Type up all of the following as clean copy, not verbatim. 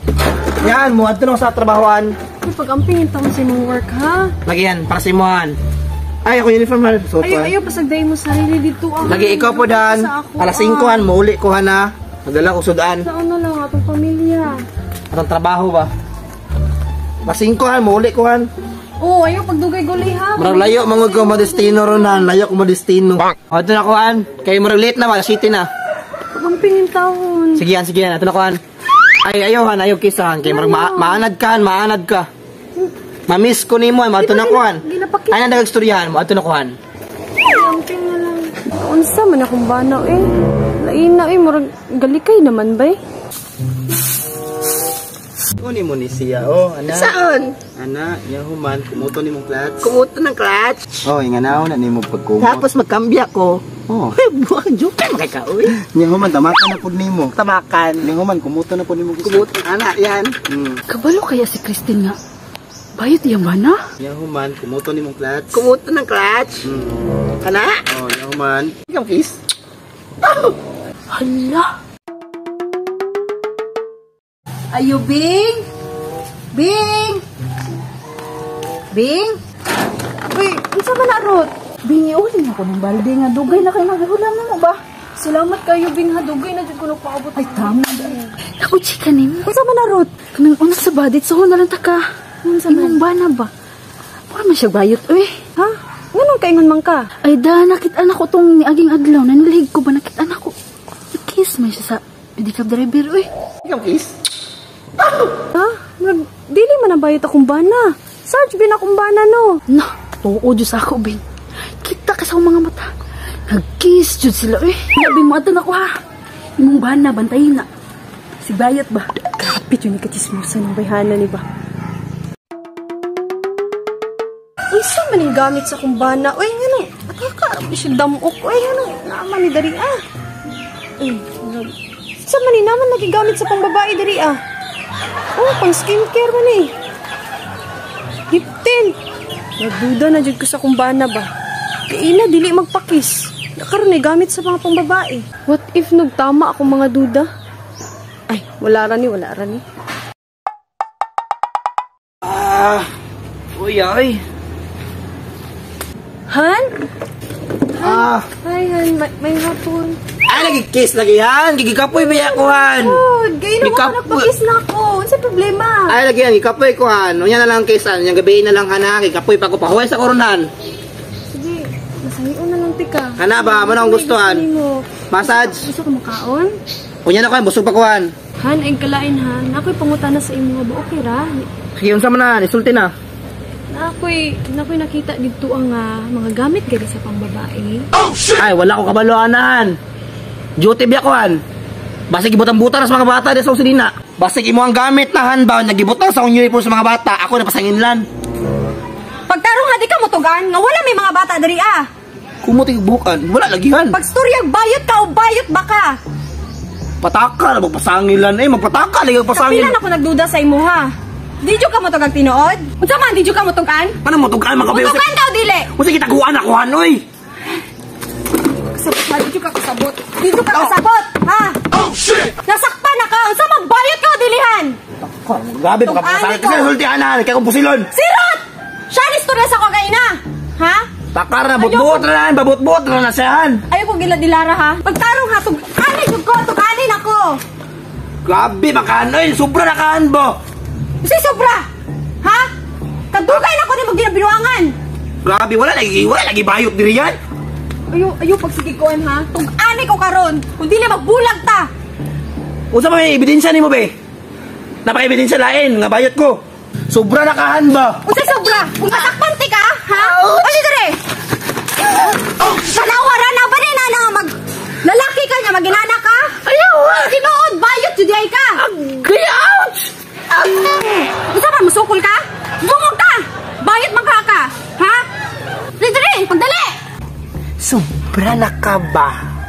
Yan, muad to sa trabahoan. Pag-ampingin taon sa imong work, ha? Lagi yan, para sa imuhan. Ay, ako uniform ha. Ayaw, pasagday mo sarili dito. Lagi ikaw po dan. Alas 5 mauli ko na. Magdala ko sudan. Sa ano lang, atong pamilya. Atong trabaho ba? Alas 5 mauli ko han. Oo, ayaw pagdugay guli ha. Marang layo, mangod ko mo destino ron han. Layo ko mo destino. O, ito na ko han. Kaya marang late na ba? City na. Pag-ampingin taon. Sige yan, sige yan. Ito na ko han. Ay, ayaw han, ayaw kisahan. Kaya marang maanad ka han, maanad ka. Mamiss ko ni mo, mato na ko han. Ay, na nag-istoryahan mo, ato na ko han. Pag-amping na lang. Unsa man akong banaw eh. Lain na eh, marang galikay naman ba eh. Kuni mo ni siya, oh, ana. Saan? Ana, yahuman, kumuto ni mong clutch. Kumuto ng clutch. Oh, inganaw na ni mo pagkumot. Tapos magkambya ko. Oh. Buwang jukan makikaoy. Yahuman, tamakan na po ni mo. Tamakan. Yahuman, kumuto na po ni mo. Kumuto. Ana, yan. Kabalo kaya si Christine nga? Bayot yan ba na? Yahuman, kumuto ni mong clutch. Kumuto ng clutch. Kana? Oh, yahuman. Ikaw kiss. Hala. Ayo, Bing? Bing? Bing? Uy, isa ba na, Ruth? Bingi, uling ako ng balde nga. Dugay na kayo naghulam na mo ba? Salamat kayo, Bing, ha. Dugay na dyan ko nagpaabot. Ay, tama. Ako, chika ni mo. Isa ba na, Ruth? Kanang unak sa badit, so na lang taka. Imong ba na ba? Para man siya bayot, uy. Ha? Ganun kaingon man ka? Ay, da, nakita na ko tong niaging adlaw. Nanilihig ko ba? Nakita na ko. Kiss man siya sa pedicab driver, uy. Ikaw kiss. Ha? Dili man ang bayot akong bana. Sarge, bin akong bana, no? No, tuo, Diyos ako, bin. Kita ka sa mga mata. Nag-kiss, Diyos sila, eh. Nabi mo, atan ako, ha? Imong bana, bantayin na. Si bayot ba? Kapit yun, ikatismusan ng bayhana ni ba? Uy, saan man yung gamit sa akong bana? Uy, ano? Akaka, siya damok. Uy, ano? Naman ni Dari, ah. Uy, saan man yung naman nagigamit sa pangbabae, Dari, ah? Oh, pang skincare man eh. Hiptin. Nagduda na dyan ko sa kumbana ba? Kaina, dili magpakis. Nakaroon eh, gamit sa mga pangbabae. What if nagtama akong mga duda? Ay, wala rani, wala rani. Uy, ay. Han? Ay, Han, may hapon. Ay, nag-kiss lagi yan. Gigikapoy ba yan ko, han? Oh, gay naman ka nagpakis na ako. Ano sa problema? Ay, lagi yan. Gikapoy ko, han. Unya na lang kiss, han. Yung gabihin na lang, han, ha. Gikapoy pa ko pa. Huwag sa koronan. Sige, masahion na lang tika. Kana ba? Ano ang gusto, han? Massage? Gusto ko makaon? Unya na ko, han. Busog pa ko, han. Han, ay kalain, Han. Ako'y pangutana sa imo ba? Okay ra? Sige, unsa man na. Isulti na. Ako'y nakita dito ang mga gamit gali sa pangbabae. Ay, wala ko kabaloan, han. Duty biya ko, han. Basig ibutang-butan sa mga bata dito sa usilina. Basig imo ang gamit na, han, ba? Nagibutang sa uniform sa mga bata. Ako na pasanginlan. Pagtarong hadi ka motugan, nga wala may mga bata diri ah. Kumuti bukan. Wala lagi, han. Pagstoryag bayot ka o bayot ba ka? Pataka na magpasangilan. Eh, magpataka lagi magpasangil. Kapilan ako nagduda sa imo ha. Didyo ka motugag tinuod? Unsa man didyo ka motugan? Paano motugan makabayo? Motugan ka o dili? Kung sige taguan ako, han, oy. Kasabot, didyo ka kasabot. Didyo ka kasabot, ha? Oh, shit! Nasakpan na ka, unsa man bayot ka o dilihan? Grabe, makapasangil. Kasi nasultihan na, kaya kong pusilon. Sirot! Siya nistorya sa kagaina, ha? Takar na, butbut na na, babutbut na nasiyahan. Ayaw ko gila dilara ha. Pagtarong ha, tuganin ko, tuganin ako. Grabe, makanoy, sobra na kaan bo. Si sobra, ha? Kadugay na ko ni magdinabinuangan. Grabe, wala lagi bayot diri yan. Ayaw pagsigikoan ha. Tugani ko karon, kung dili magbulag ta. Unsa ba may ebidensya nimo be? Napaka-ebidensya lain nga bayot ko. Sobra na kaan ba? Unsay sobra? Kung kasakpan ti ka, ha? O dire. Panawara na ba rin na mag lalaki ka niya, maginana ka? Ayaw! Tinuod, bayot, judiay ka! Get out! Gusto ba, masukol ka? Bungog ka! Bayot magkaka! Ha? Dire, pagdali! Sobra na ka ba?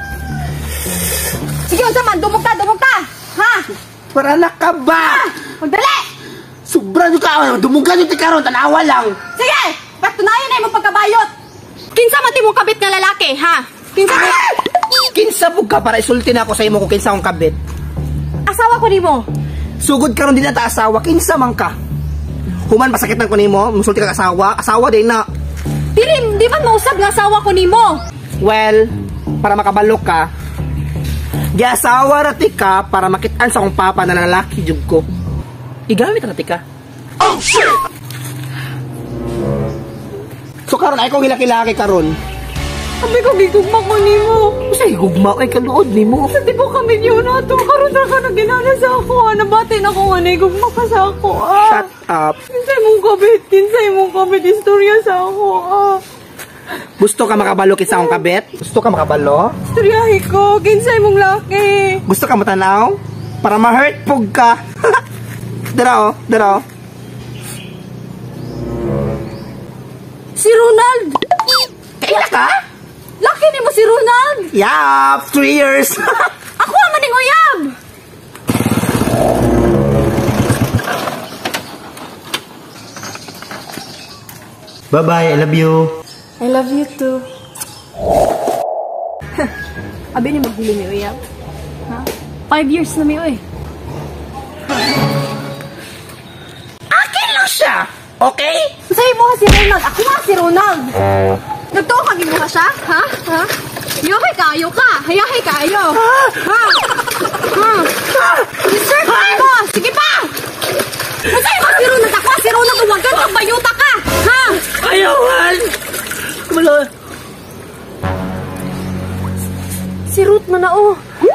Sige, unsa man, dumog ta! Ha? Sobra na ka ba? Pagdali! Sobra nyo ka! Dumugan nyo ti karon, tanawa lang! Sige! Patunayan na yung pagkabayot! Kinsa mati mo kabit nga lalaki, ha? Kinsa mo? Kinsa po ka para isulti na ako sa imo kung kinsa akong kabit? Asawa ko ni mo. Sugod karon din ta asawa, kinsa man ka? Human pasakitan ko nimo, musulti ka asawa, asawa din na. Di man mausab nga asawa ko nimo. Well, para makabalok ka, giasawa rati ka para makitaan sa akong papa na lalaki jud ko. Igamit rati ka. Oh shit! So karon ay ko gilaki-laki karon. Sabi ko, gigugma ko nimo. Usay gugma ay kaluod nimo. Sa tipo kami niyo na to. Karoon na ka na ginana sa ako. Nabati na ko nga na gugma ka sa ako. Shut up. Kinsay mong kabit. Istorya sa ako. Gusto ka makabalo sa akong kabet? Gusto ka makabalo? Istoryahi ko. Kinsay mong laki. Gusto ka matanaw? Para ma-hurt pug ka. Dara. Si Ronald. Kaya ka? Laki nimo si Ronald. Yup, 3 years. Ako ang maning uyab. Bye-bye, I love you. I love you too. Abi ni maghuli ni uyab. Ha? 5 years na mi oy. Akin lang siya. Okay? Sa'yo mo si Ronald. Ako nga si Ronald. Nagtuo ka ginuha siya? Ha? Yahay kayo ka. Hayahay kayo. Ha? Deserve mo. Sige pa. Sa'yo mo si Ronald. Ako si Ronald. Huwag ka magbayuta ka. Ha? Ayawan. Kumalo. Si Ruth man na oh.